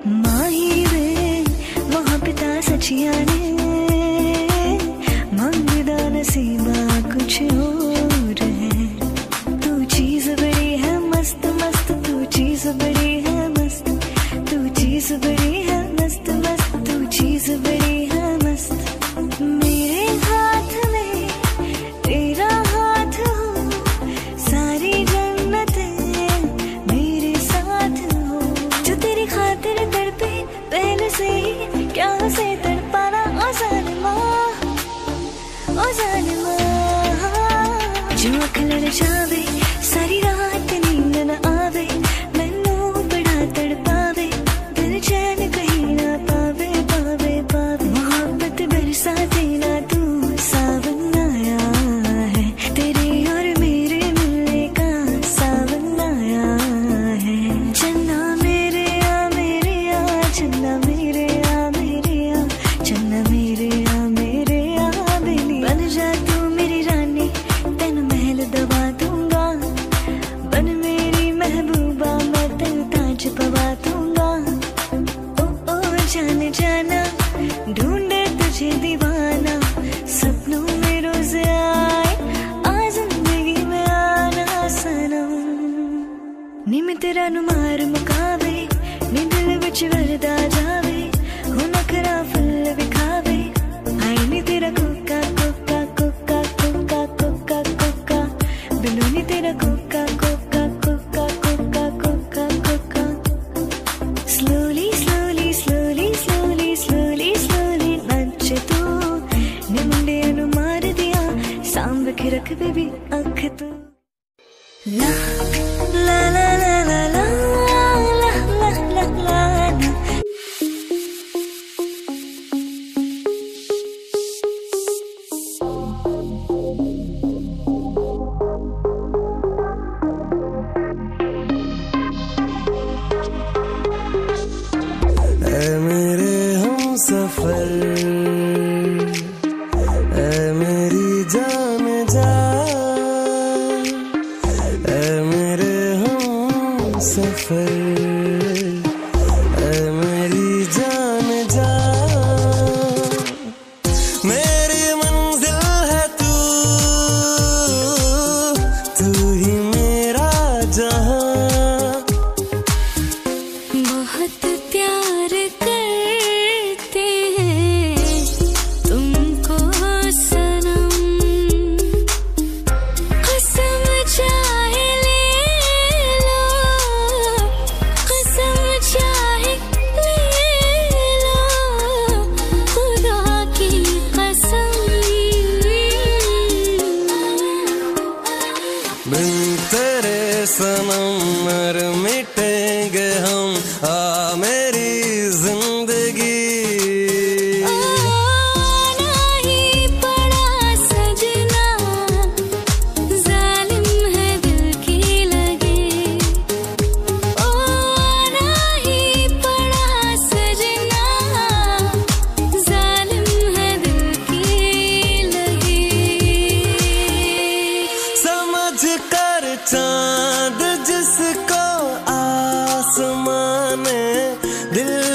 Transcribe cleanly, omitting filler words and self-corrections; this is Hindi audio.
माही वे वहाँ पिता सचिया ने मंगदा नसीबा कुछ और है। तू चीज बड़ी है मस्त मस्त, तू चीज बड़ी है मस्त, तू चीज बड़ी है मस्त मस्त, तू चीज बड़ी है मस्त। मेरे हाथ में तेरा हाथ हो, सारी जन्नतें मेरे साथ हो। जो तेरी खातिर तड़पे पहले से ही, क्या से तड़पाना ओ जालिमा, ओ जालिमा। जो आँख ललचावे सारी रात नींद न आवे, मैनू बड़ा तड़पावे दिल चैन कहीं ना पावे पावे पावे। मोहब्बत बरसा देना तू सावन आया है, तेरे और मेरे मिलने का सावन आया है। चन्ना मेरे आ मेरे आ, चन्ना मेरे आ मेरे आ, चन्ना मेरे आ मेरे आ बेली। बन जा तू मेरी रानी, तेन महल दबा दूंगा, बन मेरी महबूबा मैं तेन ताज पवा दूंगा। ओ जाने जाना ढूंढे तुझे दीवाना, सपनों में रोज आए आ जिंदगी में आना सनम। नी मैं तेरा नुमार मुकावे, नी दिल विच वरदा जावे, हो नखरा फुल विखावे। आई नी तेरा कोका कोका कोका कोका कोका कोका, बिनु नी तेरा कोका कोका कोका कोका कोका कोका। Slowly slowly slowly slowly slowly slowly नच तू, नी मुंडे अनु मार दिया सांभ के रख बेबी अख तू। ला ला ला ला ला ला ला ला ला ला। ऐ मेरे हमसफर, ऐ मेरी जान जा, ऐ मेरे हमसफर, ऐ मेरी जान जा। मेरी मंजिल है तू, तू ही मेरा जहां। बहुत प्यार करते हैं तुमको सनम, कसम चाहे ले लो, कसम चाहे ले लो, खुदा की कसम। बिन तेरे सनम मर मिटेंगे हम, आ मेरी जिंदगी। आना ही पड़ा सजना, जालिम है दिल की लगी। ओ आना ही पड़ा सजना, जालिम है दिल की लगी। समझ कर चांद जिसको आसमां ने दिल